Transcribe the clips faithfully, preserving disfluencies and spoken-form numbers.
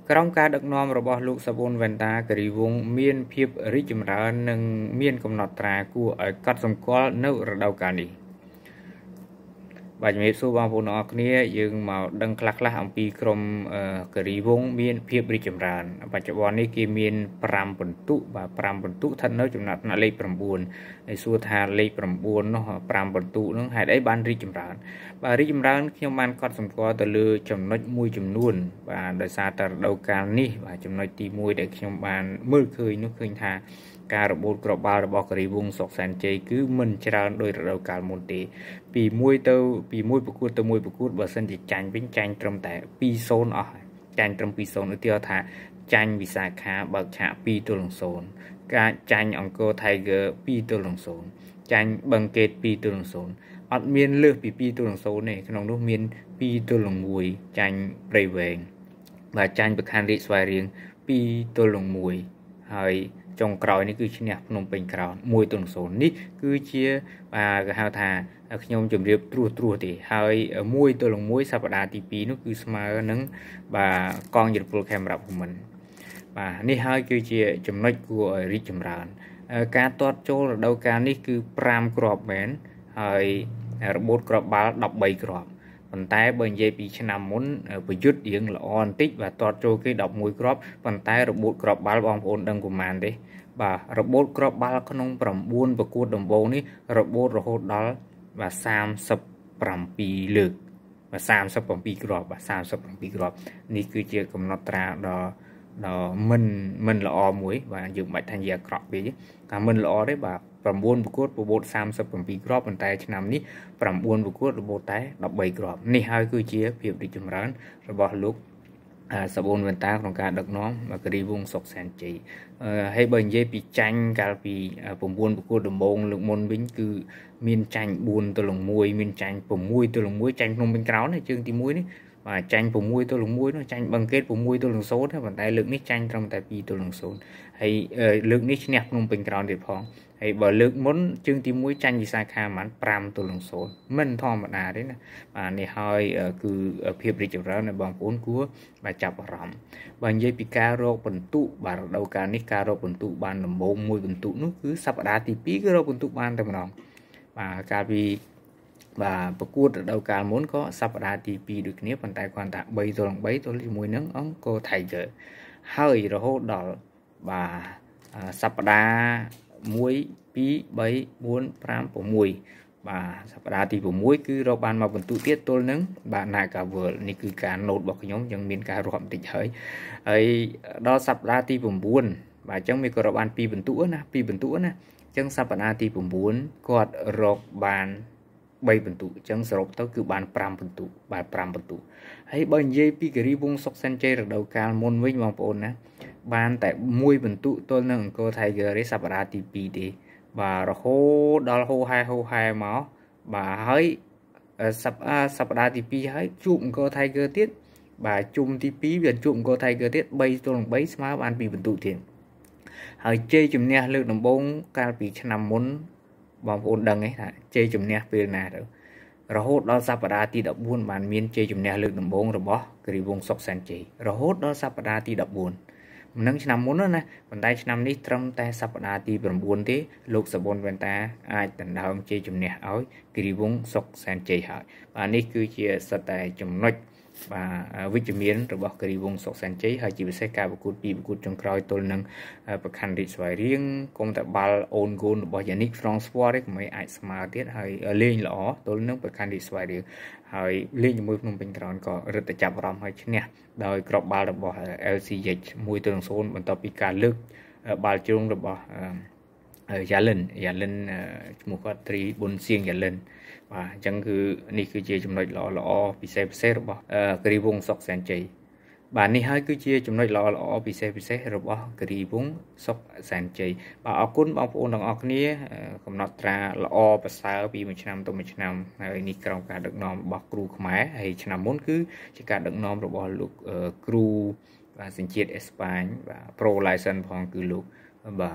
ក្រោមការដឹកនាំរបស់លោកសាប៊ុនវ៉ែនតាគិរីវង្សមានភាពរីកចម្រើននិងមានកំណត់ត្រាគួរឲ្យកត់សម្គាល់នៅរដូវកាលនេះបាទជំរាបសួរបងប្អូនទាំងអស់គ្នាយើងមកដឹងខ្លះៗអំពីក្រុមគិរីវង្សមានភាពរីកចម្រើនបច្ចុប្បន្ននេះគេមាន5ពិន្ទុបាទ5ពិន្ទុស្ថិតនៅចំណាត់ថ្នាក់លេខ9ហើយសួរថាលេខ9នោះ5ពិន្ទុនោះហេតុអីបានរីកចម្រើនបាទរីកចម្រើនខ្ញុំបានកត់សម្គាល់ទៅលើចំណុចមួយចំនួនបាទដោយសារតែរដូវកាលនេះបាទចំណុចទី1ដែលខ្ញុំបានមើលឃើញនោះឃើញថាការរបូតក្របបាល់របស់គិរីវង្សសុកសែនជ័យគឺមិនច្រើនដោយរដូវកាលមុនទេពីមួយទៅពីមួយប្រកួតទៅមួយប្រកួតបើសិនជាចាញ់វិញចាញ់ត្រឹមតែtwo zeroអស់ចាញ់ត្រឹមtwo zeroឧទាហរណ៍ថាចាញ់វិសាខាបើកឆាកtwoទល់នឹងzeroការចាញ់អង្គរ Tiger twoទល់នឹងzeroចាញ់បឹងកេតtwoទល់នឹងzeroអត់មានលើសពីtwoទល់នឹងzeroទេក្នុងនោះមានtwoទល់នឹងoneចាញ់ព្រៃវែងបាទចាញ់ប្រខណ្ឌរាជស្វាយរៀងtwoទល់នឹងoneហើយចុងក្រោយនេះគឺឈ្នះភ្នំពេញក្រោនoneទល់នឹងzeroនេះគឺជាបាទគេហៅថាខ្ញុំជម្រាបត្រួសត្រាសទេហើយoneទល់នឹងoneសប្តាហ៍ទីtwoនោះគឺស្មើនឹងបាទកងយុទ្ធពលខេមរៈភូមិន្ទបាទនេះហើយគឺជាចំណុចគួរឲ្យរីកចម្រើនការទាត់ចូលរដូវកាលនេះគឺfiveគ្រាប់មែនហើយរបូតគ្រាប់បាល់thirteenគ្រាប់ប៉ុន្តែបើនិយាយពីឆ្នាំមុនប្រយុទ្ធរៀងល្អបន្តិចបាទទាត់ចូលគេelevenគ្រាប់ប៉ុន្តែរបូតគ្រាប់បាល់បងប្អូនដឹងប្រមាណទេបាទរបូតគ្រាប់បាល់ក្នុងnineប្រកួតដំបូងនេះរបូតរហូតដល់បាទthirty-sevenលើកបាទthirty-sevenគ្រាប់បាទthirty-sevenគ្រាប់នេះគឺជាកំណត់ត្រាដ៏ដ៏មិនមិនល្អមួយបាទយើងមិនបាច់ថានិយាយអាក្រក់ពេកទេតែមិនល្អទេបាទnineប្រកួតរបូតthirty-sevenគ្រាប់ប៉ុន្តែឆ្នាំនេះnineប្រកួតរបូតតែthirteenគ្រាប់នេះហើយគឺជាភាពរីកចម្រើនរបស់លោកសាប៊ុនវ៉ែនតាក្នុងការដឹកនាំគិរីវង្សសុកសែនជ័យហើយបើនិយាយពីចាញ់កាលពីnineប្រកួតដំបូងលើកមុនវិញគឺមានចាញ់fourទល់នឹងoneមានចាញ់sixទល់នឹងoneចាញ់ភ្នំពេញក្រោនជើងទីoneនេះបាទចាញ់sixទល់នឹងoneនោះចាញ់បឹងកេតsixទល់នឹងzeroទេប៉ុន្តែលើកនេះចាញ់ត្រឹមតែtwoទល់នឹងzeroហើយលើកនេះឈ្នះភ្នំពេញក្រោនទៀតផងហើយបើលើកមុនជើងទីoneចាញ់វិសាខាប្រហែលfiveទល់នឹងzeroមិនធម្មតាទេណាបាទនេះហើយគឺភាពរីកចម្រើនរបស់បងប្អូនគួរបាទចាប់អារម្មណ៍បើនិយាយពីការរកពិន្ទុបាទរដូវកាលនេះការរកពិន្ទុបានដំបូងមួយពិន្ទុនោះគឺសប្តាហ៍ទីtwoគឺរកពិន្ទុបានតែម្ដងបាទកាលពីបាទប្រកួតរដូវកាលមុនក៏សប្តាហ៍ទីtwoដូចគ្នាប៉ុន្តែគ្រាន់តែthreeទល់នឹងthreeទល់ជាមួយនឹងអង្គរ Tiger ហើយរហូតដល់បាទសប្តាហ៍one two three four five sixបាទសប្តាហ៍ទីsixគឺរកបានមកពិន្ទុទៀតទល់នឹងបាទ Naga World នេះគឺការណូតរបស់ខ្ញុំយើងមានការរាប់បន្តិចហើយហើយដល់សប្តាហ៍ទីnineបាទអញ្ចឹងមានក៏រកបានtwoពិន្ទុណាtwoពិន្ទុណាអញ្ចឹងសប្តាហ៍ទីnineគាត់រកបានthreeពិន្ទុអញ្ចឹងសរុបទៅគឺបានfiveពិន្ទុបាទfiveពិន្ទុហើយបើនិយាយពីគិរីវង្សសុកសែនជ័យរដូវកាលមុនវិញបងប្អូនណាបានតែoneពិន្ទុទល់នឹងអង្គរ Tiger ទេសប្តាហ៍ទីtwoទេបាទរហូតដល់ហូហែហូហែមកបាទហើយសប្តាហ៍សប្តាហ៍ទីtwoហើយជួបអង្គរ Tiger ទៀតបាទជុំទីtwoវាជួបអង្គរ Tiger ទៀតthreeទល់នឹងthreeស្មើបានtwoពិន្ទុទៀតហើយជ័យជំនះលើកដំបូងកាលពីឆ្នាំមុនបងប្អូនដឹងទេថាជ័យជំនះពេលណាទៅរហូតដល់សប្តាហ៍ទីfourteenបានមានជ័យជំនះលើកដំបូងរបស់គិរីវង្សសុកសែនជ័យរហូតដល់សប្តាហ៍ទីfourteenមិននឹងឆ្នាំមុនណាប៉ុន្តែឆ្នាំនេះត្រឹមតែសប្តាហ៍ទីnineទេលោកសាប៊ុនវ៉ែនតាអាចដណ្ដើមជ័យជំនះឲ្យគិរីវង្សសុកសែនជ័យហើយបាទនេះគឺជាសិតតែចំណុចបាទវិជ្ជមានរបស់គិរីវង្សសុកសែនជ័យហើយជាពិសេសការប្រកួតពីរប្រកួតចុងក្រោយទល់នឹងប្រខណ្ឌរាជស្វាយរៀងគុំតែបាល់អូនហ្គោលរបស់យ៉ានីកហ្វ្រង់ស្វ័រទេកុំឲ្យអាចស្មើទៀតហើយលេងល្អទល់នឹងប្រខណ្ឌរាជស្វាយរៀងហើយលេងជាមួយភ្នំពេញក្រោនក៏រឹតតែចាប់អារម្មណ៍ហើយឈ្នះដោយគ្រាប់បាល់របស់ แอล ซี เอช oneទល់នឹងzeroបន្ទាប់ពីការលើកបាល់ជ្រុងរបស់យ៉ាលិនយ៉ាលិនឈ្មោះគាត់ត្រីប៊ុនសៀងយ៉ាលិនបាទអញ្ចឹងគឺនេះគឺជាចំណុចល្អល្អពិសេសពិសេសរបស់គិរីវង្សសុកសែនជ័យបាទនេះហើយគឺជាចំណុចល្អល្អពិសេសពិសេសរបស់គិរីវង្សសុកសែនជ័យបាទអរគុណបងប្អូនទាំងអស់គ្នាកំណត់ត្រាល្អប្រសើរពីមួយឆ្នាំទៅមួយឆ្នាំហើយនេះក្រោមការដឹកនាំរបស់គ្រូខ្មែរហើយឆ្នាំមុនគឺជាការដឹកនាំរបស់លោកគ្រូបាទសញ្ជាតិអេស្ប៉ាញបាទ Pro License ផងគឺលោកបាទ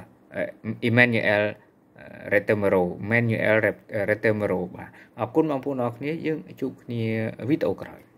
Emmanuel Retemero Manuel Retemero បាទអរគុណបងប្អូនអរគ្នាយើងជួបគ្នាវីដេអូក្រោយ